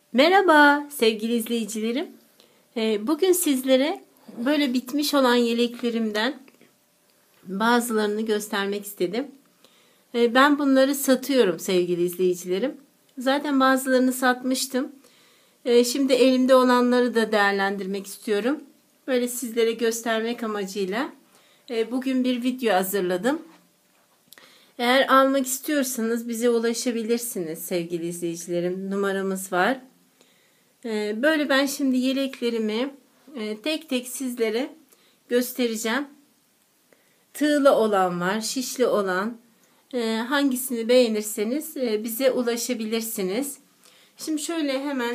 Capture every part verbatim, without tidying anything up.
Merhaba sevgili izleyicilerim. Ee, Bugün sizlere böyle bitmiş olan yeleklerimden bazılarını göstermek istedim. Ee, Ben bunları satıyorum sevgili izleyicilerim. Zaten bazılarını satmıştım. Ee, Şimdi elimde olanları da değerlendirmek istiyorum. Böyle sizlere göstermek amacıyla e, bugün bir video hazırladım. Eğer almak istiyorsanız bize ulaşabilirsiniz sevgili izleyicilerim. Numaramız var. Böyle ben şimdi yeleklerimi tek tek sizlere göstereceğim. Tığlı olan var, şişli olan. Hangisini beğenirseniz bize ulaşabilirsiniz. Şimdi şöyle hemen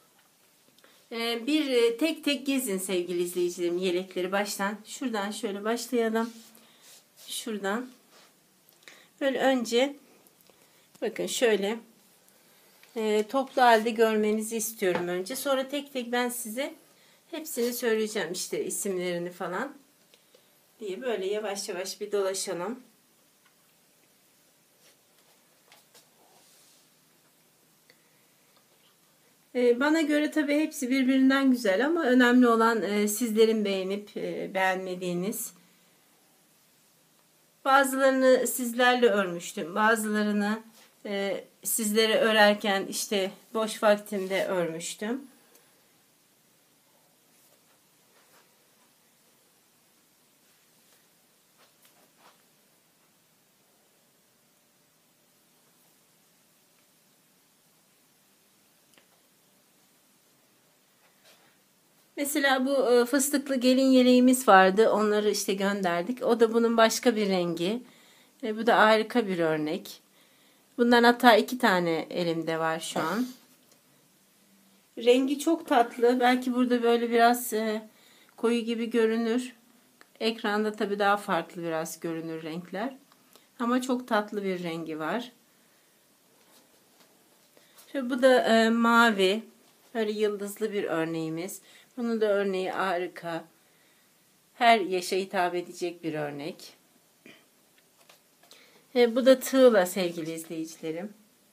bir tek tek gezin sevgili izleyicilerim yelekleri baştan. Şuradan şöyle başlayalım. Şuradan. Böyle önce bakın şöyle E, toplu halde görmenizi istiyorum önce. Sonra tek tek ben size hepsini söyleyeceğim, işte isimlerini falan diye böyle yavaş yavaş bir dolaşalım. E, bana göre tabii hepsi birbirinden güzel ama önemli olan e, sizlerin beğenip e, beğenmediğiniz. Bazılarını sizlerle örmüştüm. Bazılarını e, sizlere örerken işte boş vaktimde örmüştüm. Mesela bu fıstıklı gelin yeleğimiz vardı. Onları işte gönderdik. O da bunun başka bir rengi. E, bu da harika bir örnek. Bundan hatta iki tane elimde var şu an. Rengi çok tatlı. Belki burada böyle biraz e, koyu gibi görünür. Ekranda tabii daha farklı biraz görünür renkler. Ama çok tatlı bir rengi var. Şöyle bu da e, mavi. Böyle yıldızlı bir örneğimiz. Bunun da örneği harika. Her yaşa hitap edecek bir örnek. E, bu da tığla sevgili izleyicilerim.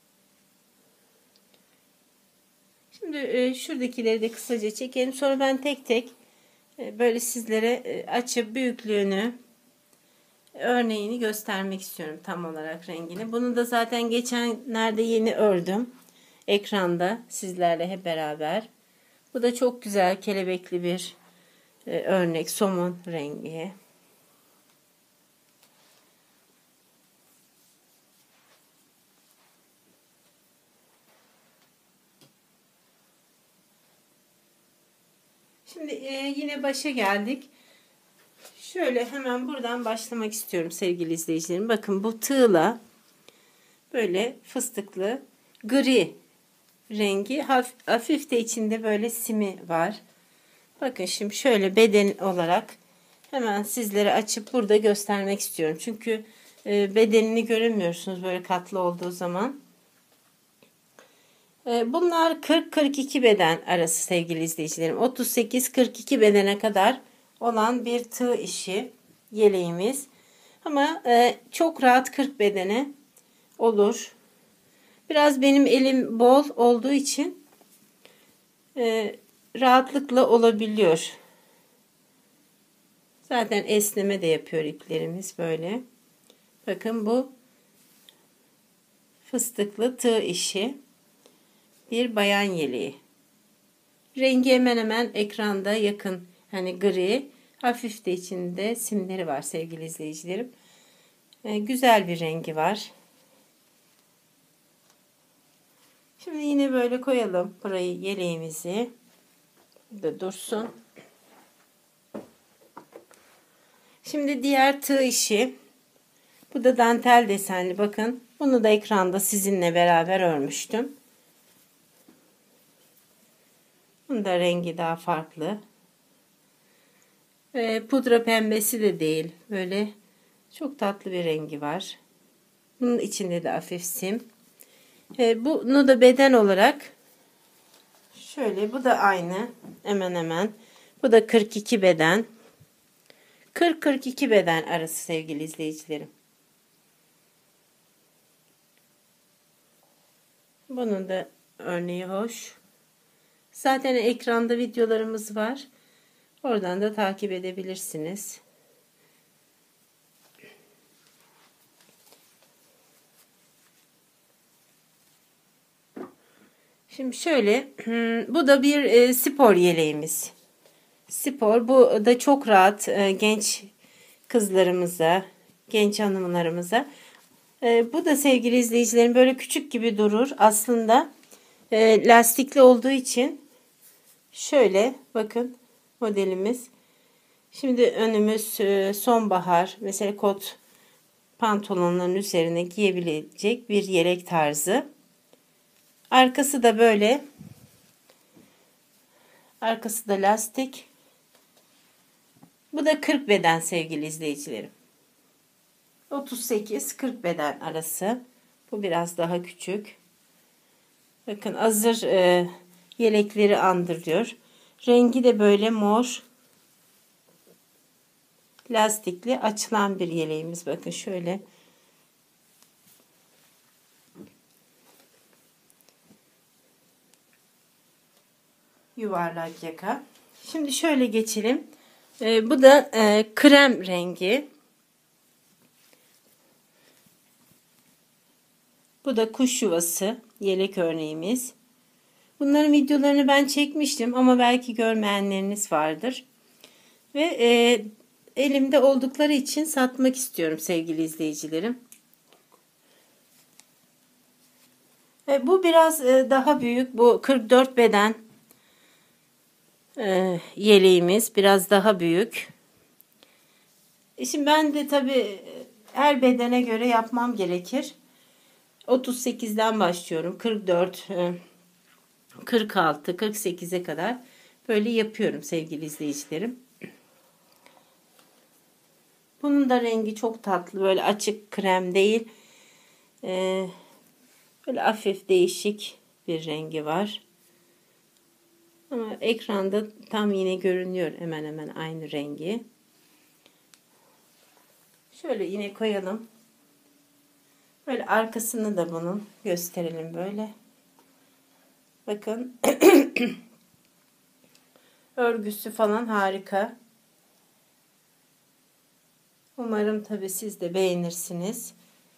Şimdi e, şuradakileri de kısaca çekelim. Sonra ben tek tek e, böyle sizlere e, açıp büyüklüğünü, örneğini göstermek istiyorum, tam olarak rengini. Bunu da zaten geçenlerde yeni ördüm. Ekranda sizlerle hep beraber. Bu da çok güzel kelebekli bir e, örnek, somun rengi. Şimdi e, yine başa geldik. Şöyle hemen buradan başlamak istiyorum sevgili izleyicilerim. Bakın bu tığla böyle fıstıklı gri rengi, hafif, hafif de içinde böyle simi var. Bakın şimdi şöyle beden olarak hemen sizlere açıp burada göstermek istiyorum. Çünkü e, bedenini göremiyorsunuz böyle katlı olduğu zaman. E, bunlar kırk kırk iki beden arası sevgili izleyicilerim. otuz sekiz kırk iki bedene kadar olan bir tığ işi yeleğimiz. Ama e, çok rahat kırk bedene olur. Biraz benim elim bol olduğu için e, rahatlıkla olabiliyor. Zaten esneme de yapıyor iplerimiz böyle. Bakın bu fıstıklı tığ işi bir bayan yeleği. Rengi hemen hemen ekranda yakın. Hani gri, hafif de içinde simleri var sevgili izleyicilerim. E, güzel bir rengi var. Şimdi yine böyle koyalım burayı, yeleğimizi. Burada dursun. Şimdi diğer tığ işi. Bu da dantel desenli, bakın. Bunu da ekranda sizinle beraber örmüştüm. Bunun da rengi daha farklı. E, pudra pembesi de değil. Böyle çok tatlı bir rengi var. Bunun içinde de hafif sim. E, bunu da beden olarak şöyle, bu da aynı. Hemen hemen. Bu da kırk iki beden. kırk kırk iki beden arası sevgili izleyicilerim. Bunun da örneği hoş. Zaten ekranda videolarımız var. Oradan da takip edebilirsiniz. Şimdi şöyle, bu da bir e, spor yeleğimiz. Spor, bu da çok rahat e, genç kızlarımıza, genç hanımlarımıza. E, bu da sevgili izleyicilerim böyle küçük gibi durur. Aslında e, lastikli olduğu için şöyle bakın modelimiz. Şimdi önümüz e, sonbahar. Mesela kot pantolonların üzerine giyebilecek bir yelek tarzı. Arkası da böyle. Arkası da lastik. Bu da kırk beden sevgili izleyicilerim. otuz sekiz kırk beden arası. Bu biraz daha küçük. Bakın hazır e, yelekleri andırıyor. Rengi de böyle mor. Lastikli açılan bir yeleğimiz. Bakın şöyle. Yuvarlak yaka. Şimdi şöyle geçelim. E, bu da e, krem rengi. Bu da kuş yuvası yelek örneğimiz. Bunların videolarını ben çekmiştim ama belki görmeyenleriniz vardır. Ve e, elimde oldukları için satmak istiyorum sevgili izleyicilerim. E, bu biraz e, daha büyük. Bu kırk dört beden e, yeleğimiz. Biraz daha büyük. E, şimdi ben de tabii her bedene göre yapmam gerekir. otuz sekizden başlıyorum. kırk dört, kırk altı, kırk sekize kadar böyle yapıyorum sevgili izleyicilerim. Bunun da rengi çok tatlı. Böyle açık krem değil. Ee, böyle hafif değişik bir rengi var. Ama ekranda tam yine görünüyor hemen hemen aynı rengi. Şöyle yine koyalım. Böyle arkasını da bunun gösterelim böyle. Bakın. Örgüsü falan harika. Umarım tabii siz de beğenirsiniz.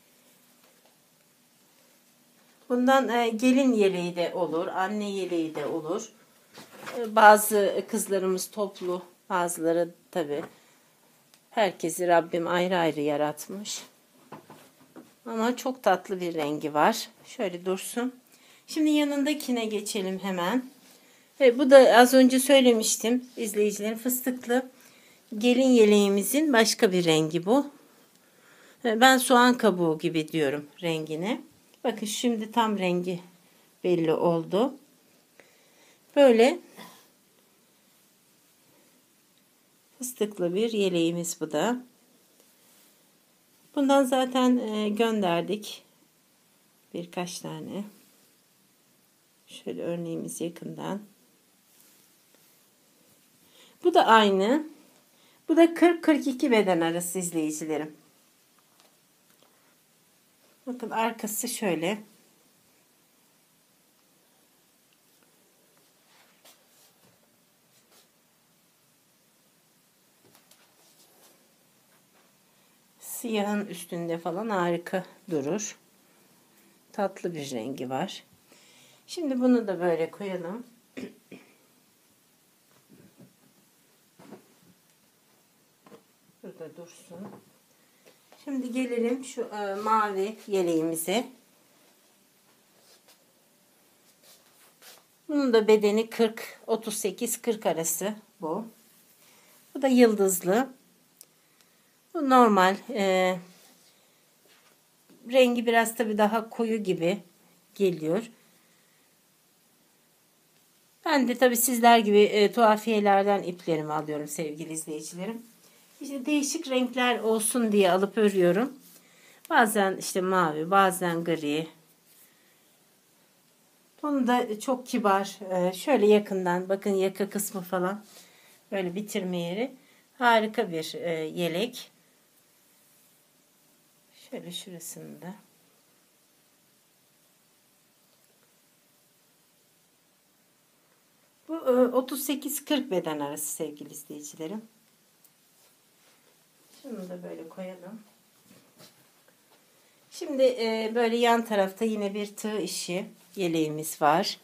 Bundan e, gelin yeleği de olur, anne yeleği de olur. E, bazı kızlarımız toplu, bazıları tabii herkesi Rabbim ayrı ayrı yaratmış. Ama çok tatlı bir rengi var. Şöyle dursun. Şimdi yanındakine geçelim hemen. E, bu da az önce söylemiştim izleyicilerin, fıstıklı gelin yeleğimizin başka bir rengi bu. E, ben soğan kabuğu gibi diyorum rengine. Bakın şimdi tam rengi belli oldu. Böyle fıstıklı bir yeleğimiz bu da. Bundan zaten e, gönderdik birkaç tane. Şöyle örneğimiz yakından. Bu da aynı. Bu da kırk kırk iki beden arası izleyicilerim. Bakın arkası şöyle. Siyahın üstünde falan harika durur. Tatlı bir rengi var. Şimdi bunu da böyle koyalım. Burada dursun. Şimdi gelelim şu e, mavi yeleğimize. Bunun da bedeni kırk, otuz sekiz kırk arası bu. Bu da yıldızlı. Bu normal. E, rengi biraz tabii daha koyu gibi geliyor. Ben de tabii sizler gibi e, tuhafiyelerden iplerimi alıyorum sevgili izleyicilerim. İşte değişik renkler olsun diye alıp örüyorum. Bazen işte mavi, bazen gri. Bunu da çok kibar. E, şöyle yakından bakın, yaka kısmı falan. Böyle bitirme yeri. Harika bir e, yelek. Şöyle şurasını da. otuz sekiz kırk beden arası sevgili izleyicilerim. Şunu da böyle koyalım. Şimdi e, böyle yan tarafta yine bir tığ işi yeleğimiz var.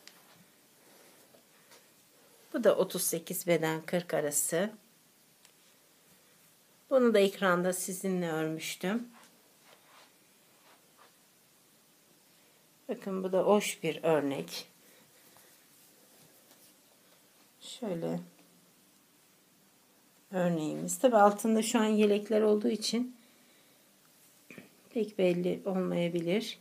Bu da otuz sekiz beden kırk arası. Bunu da ekranda sizinle örmüştüm. Bakın bu da hoş bir örnek. Şöyle örneğimiz. Tabi altında şu an yelekler olduğu için pek belli olmayabilir.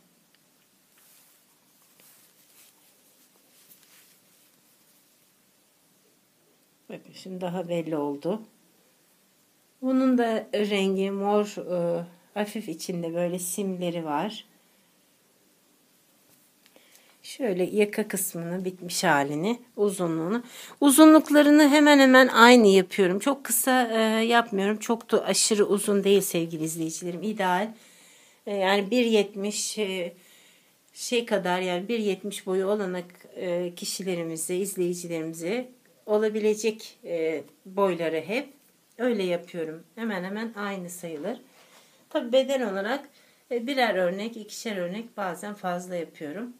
Bakın şimdi daha belli oldu. Bunun da rengi mor, e, hafif içinde böyle simleri var. Şöyle yaka kısmını, bitmiş halini, uzunluğunu. Uzunluklarını hemen hemen aynı yapıyorum. Çok kısa e, yapmıyorum. Çok da aşırı uzun değil sevgili izleyicilerim. İdeal. E, yani bir yetmiş e, şey kadar, yani bir yetmiş boyu olan e, kişilerimize, izleyicilerimize olabilecek e, boyları hep öyle yapıyorum. Hemen hemen aynı sayılır. Tabi beden olarak e, birer örnek, ikişer örnek, bazen fazla yapıyorum.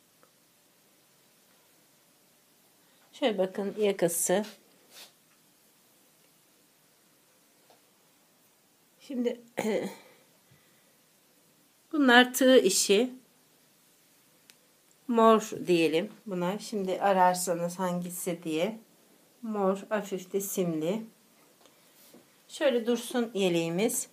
Şöyle bakın yakası. Şimdi bunlar tığ işi. Mor diyelim buna. Şimdi ararsanız hangisi diye. Mor, hafif de simli. Şöyle dursun yeleğimiz.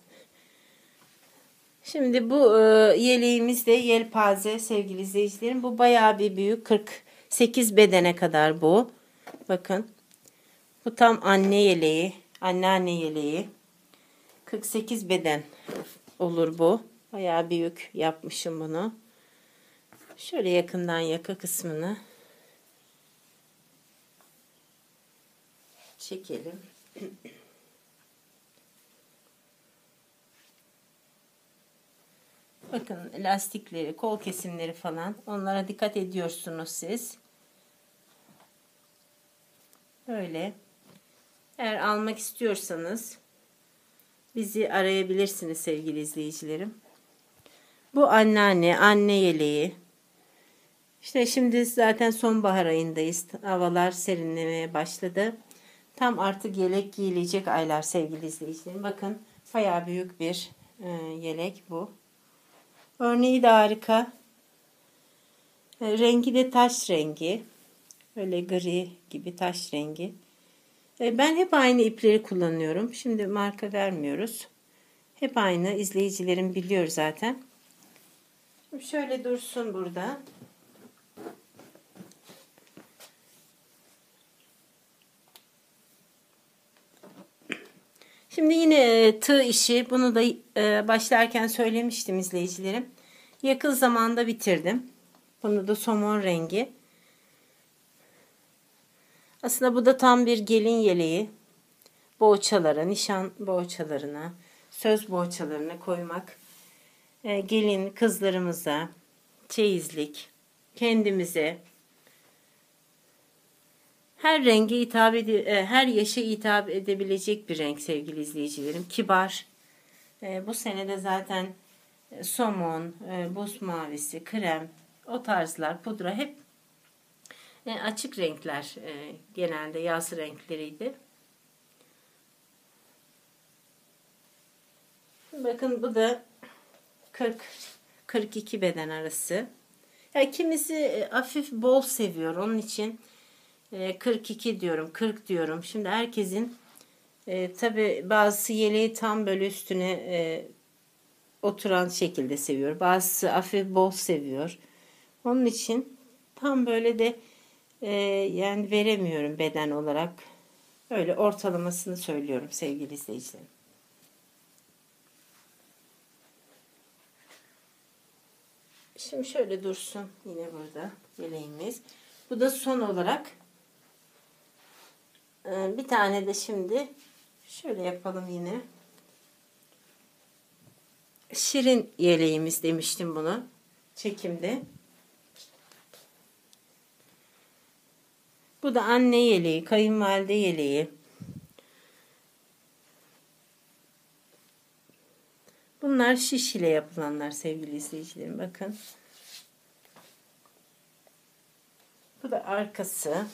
Şimdi bu e, yeleğimiz de yelpaze sevgili izleyicilerim. Bu bayağı bir büyük. kırk sekiz bedene kadar bu. Bakın. Bu tam anne yeleği. Anneanne yeleği. kırk sekiz beden olur bu. Bayağı büyük yapmışım bunu. Şöyle yakından yaka kısmını çekelim. Bakın lastikleri, kol kesimleri falan, onlara dikkat ediyorsunuz siz. Böyle. Eğer almak istiyorsanız bizi arayabilirsiniz sevgili izleyicilerim. Bu anneanne, anne yeleği. İşte şimdi zaten sonbahar ayındayız. Havalar serinlemeye başladı. Tam artık yelek giyilecek aylar sevgili izleyicilerim. Bakın bayağı büyük bir e, yelek bu. Örneği de harika. E, rengi de taş rengi. Öyle gri gibi taş rengi. E, ben hep aynı ipleri kullanıyorum. Şimdi marka vermiyoruz. Hep aynı. İzleyicilerim biliyor zaten. Şimdi şöyle dursun burada. Şimdi yine tığ işi. Bunu da e, başlarken söylemiştim izleyicilerim. Yakın zamanda bitirdim. Bunu da somon rengi. Aslında bu da tam bir gelin yeleği. Boğaçalara, nişan boğaçalarına, söz boğaçalarına koymak. E, gelin kızlarımıza, çeyizlik, kendimize, her renge hitap ede, her yaşa hitap edebilecek bir renk sevgili izleyicilerim. Kibar. E, bu senede zaten somon, e, buz mavisi, krem, o tarzlar, pudra hep e, açık renkler. E, genelde yaz renkleriydi. Bakın bu da kırk kırk iki beden arası. Ya kimisi e, hafif bol seviyor. Onun için e, kırk iki diyorum, kırk diyorum. Şimdi herkesin e, tabi bazısı yeleği tam böyle üstüne e, oturan şekilde seviyor. Bazısı hafif bol seviyor. Onun için tam böyle de e, yani veremiyorum beden olarak. Öyle ortalamasını söylüyorum sevgili izleyicilerim. Şimdi şöyle dursun yine burada yeleğimiz. Bu da son olarak e, bir tane de şimdi şöyle yapalım yine. Şirin yeleğimiz demiştim bunu çekimde. Bu da anne yeleği, kayınvalide yeleği. Bunlar şiş ile yapılanlar sevgili izleyicilerim. Bakın. Bu da arkası.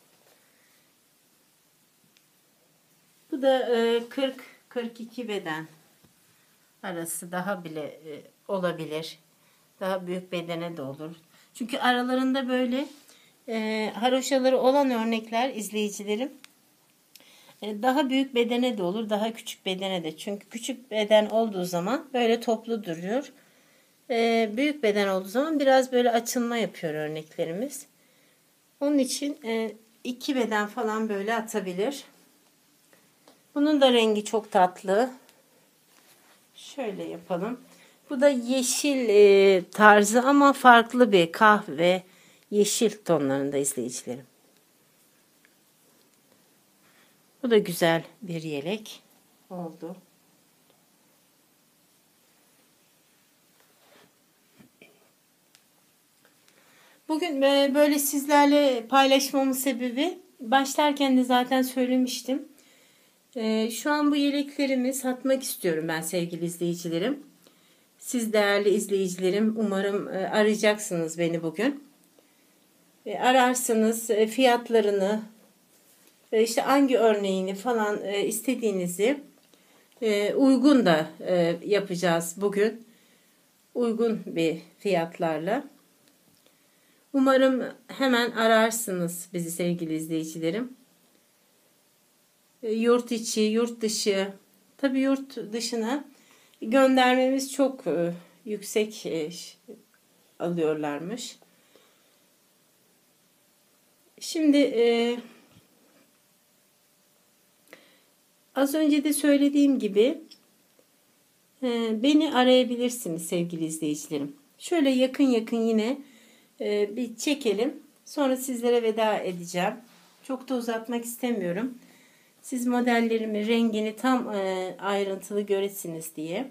Bu da kırk kırk iki beden arası, daha bile olabilir. Daha büyük bedene de olur. Çünkü aralarında böyle e, haroşaları olan örnekler izleyicilerim e, daha büyük bedene de olur, daha küçük bedene de. Çünkü küçük beden olduğu zaman böyle toplu duruyor. E, büyük beden olduğu zaman biraz böyle açılma yapıyor örneklerimiz. Onun için e, iki beden falan böyle atabilir. Bunun da rengi çok tatlı. Şöyle yapalım. Bu da yeşil e, tarzı ama farklı bir kahve yeşil tonlarında izleyicilerim. Bu da güzel bir yelek oldu. Bugün e, böyle sizlerle paylaşmamın sebebi, başlarken de zaten söylemiştim. E, şu an bu yeleklerimi satmak istiyorum ben sevgili izleyicilerim. Siz değerli izleyicilerim, umarım e, arayacaksınız beni bugün. E, ararsınız e, fiyatlarını, e, işte hangi örneğini falan e, istediğinizi e, uygun da e, yapacağız bugün. Uygun bir fiyatlarla. Umarım hemen ararsınız bizi sevgili izleyicilerim. E, yurt içi, yurt dışı, tabii yurt dışına göndermemiz çok e, yüksek e, alıyorlarmış. Şimdi e, az önce de söylediğim gibi e, beni arayabilirsiniz sevgili izleyicilerim. Şöyle yakın yakın yine e, bir çekelim. Sonra sizlere veda edeceğim. Çok da uzatmak istemiyorum. Siz modellerimi, rengini tam e, ayrıntılı göresiniz diye.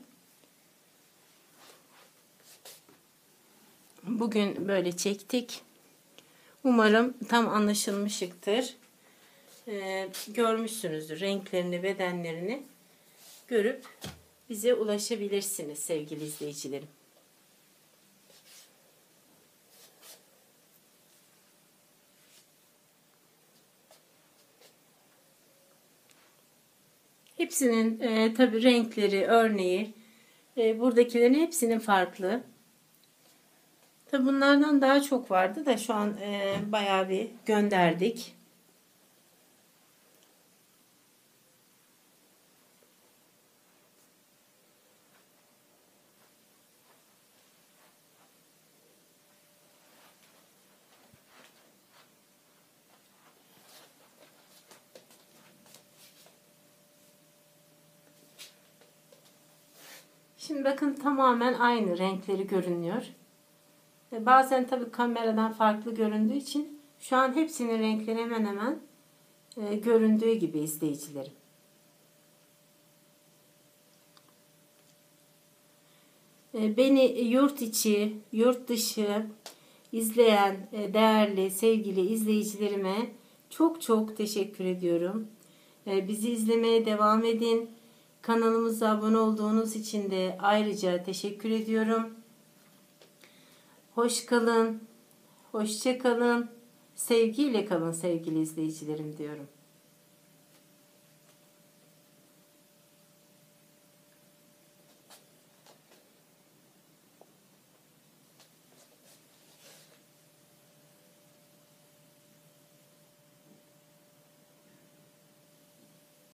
Bugün böyle çektik. Umarım tam anlaşılmıştır. Ee, görmüşsünüzdür renklerini, bedenlerini görüp bize ulaşabilirsiniz sevgili izleyicilerim. Hepsinin e, tabii renkleri, örneği, e, buradakilerin hepsinin farklı. Tabii bunlardan daha çok vardı da şu an e, bayağı bir gönderdik. Şimdi bakın tamamen aynı renkleri görünüyor. Bazen tabii kameradan farklı göründüğü için şu an hepsinin renkleri hemen hemen e, göründüğü gibi izleyicilerim. E, beni yurt içi, yurt dışı izleyen e, değerli sevgili izleyicilerime çok çok teşekkür ediyorum. E, bizi izlemeye devam edin. Kanalımıza abone olduğunuz için de ayrıca teşekkür ediyorum. Hoş kalın, hoşça kalın, sevgiyle kalın sevgili izleyicilerim diyorum.